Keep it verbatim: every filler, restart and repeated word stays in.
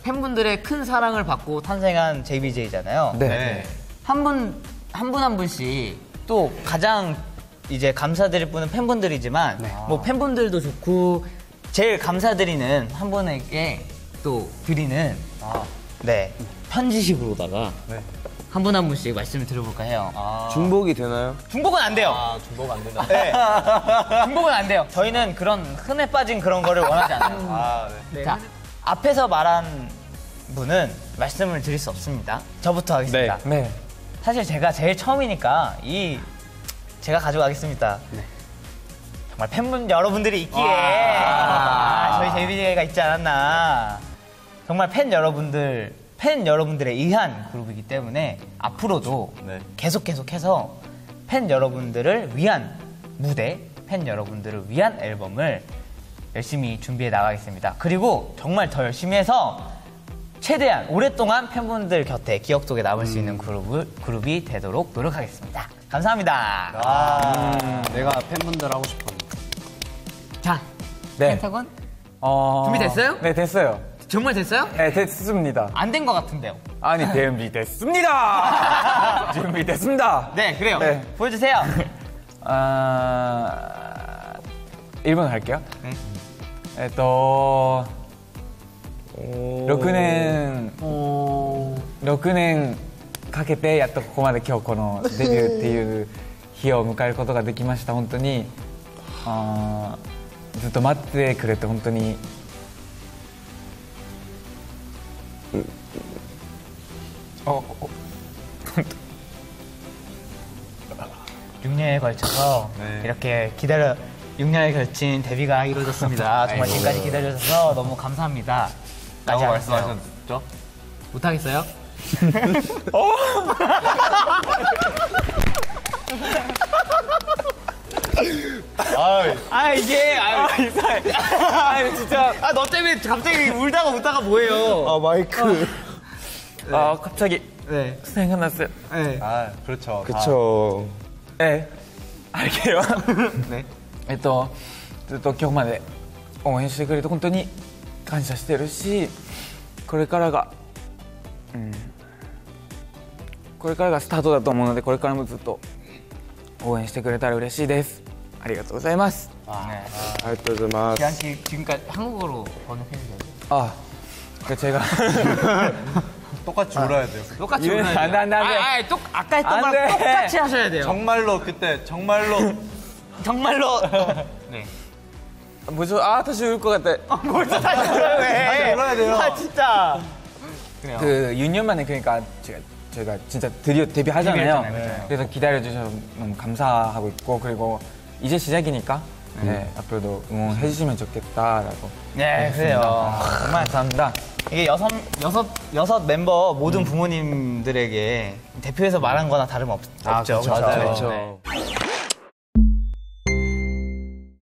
팬분들의 큰 사랑을 받고 탄생한 제이비제이잖아요. 네. 네. 한 분, 한 분 한 분씩 또 가장 이제 감사드릴 분은 팬분들이지만 네. 뭐 팬분들도 좋고 제일 감사드리는 한 분에게 또 드리는 아. 네 편지식으로다가 네. 한 분 한 분씩 말씀을 드려볼까 해요. 아. 중복이 되나요? 중복은 안 돼요. 아, 중복 안 된다. 네. 중복은 안 돼요. 저희는 그런 흔해 빠진 그런 거를 원하지 않아요. 아, 네. 자, 앞에서 말한 분은 말씀을 드릴 수 없습니다. 저부터 하겠습니다. 네. 사실 제가 제일 처음이니까 이 제가 가져가겠습니다. 네. 정말 팬분 여러분들이 있기에 아, 저희 제이비제이가 있지 않았나. 정말 팬 여러분들, 팬 여러분들에 의한 그룹이기 때문에 앞으로도 네. 계속 계속해서 팬 여러분들을 위한 무대, 팬 여러분들을 위한 앨범을 열심히 준비해 나가겠습니다. 그리고 정말 더 열심히 해서 최대한 오랫동안 팬분들 곁에 기억 속에 남을 수 있는 그룹을, 그룹이 되도록 노력하겠습니다. 감사합니다. 아, 음, 내가 팬분들 하고 싶어. 자, 네. 펜타곤 어... 준비됐어요? 네, 됐어요. 정말 됐어요? 네, 됐습니다. 안 된 것 같은데요. 아니, 준비됐습니다! 준비됐습니다! 네, 그래요. 네. 보여주세요. 아... 일 번 할게요. 네. えっと、ろくねん、ろくねんかけてやっとここまで今日このデビューっていう日を迎えることができました。本当にあーずっと待ってくれて本当に어, 육 년에 걸쳐서 네. 이렇게 기다려 육 년에 걸친 데뷔가 이루어졌습니다. 정말 지금까지 기다려주셔서 너무 감사합니다. 라고 아직 안 했어요. 말씀하셨죠? 못하겠어요? 아 이게 아 이상해. 아 진짜 아 너 때문에 갑자기 울다가 웃다가 뭐예요? 아, 마이크. 아 갑자기 네. 생각났어요. 네. 아, 그렇죠. 그쵸. 네, 할게요. 네. えっとずっと今日まで応援してくれて本当に感謝してるし、これからが、うん、これからがスタートだと思うのでこれからもずっと応援してくれたら嬉しいです。ありがとうございます。 네. 알토즈마스. 기한 씨 지금까지 한국어로 번역해 주세요. 아, 그 제가 똑같이 울어야 돼요. 똑같이 이거 울어야 안 돼, 안 돼, 안 돼. 아, 아, 똑 아까 했던 안 거랑 돼. 똑같이 하셔야 돼요. 정말로 그때 정말로 정말로. 네. 무슨 아 다시 울 것 같아. 벌써 다시 울어야 돼. 다시 울어야 돼요. 아 진짜. 그래요. 그 육 년 만에 그러니까 제가 저희가 진짜 드디어 데뷔하잖아요. 데뷔했잖아요, 그렇죠. 그래서 기다려 주셔서 너무 감사하고 있고 그리고 이제 시작이니까 네, 앞으로도 응원해 주시면 좋겠다라고. 네, 그래요. 정말 감사합니다. 이게 여섯 여섯 여섯 멤버 모든 부모님들에게 대표해서 말한 거나 다름없, 없죠. 그렇죠. 맞아요. 그렇죠. 네.